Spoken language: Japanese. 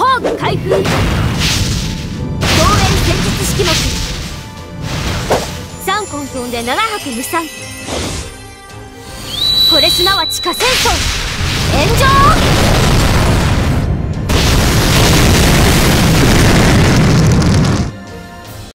工具開封。同縁戦術式目。3根飛んで7泊無産。これすなわち火戦争。炎上。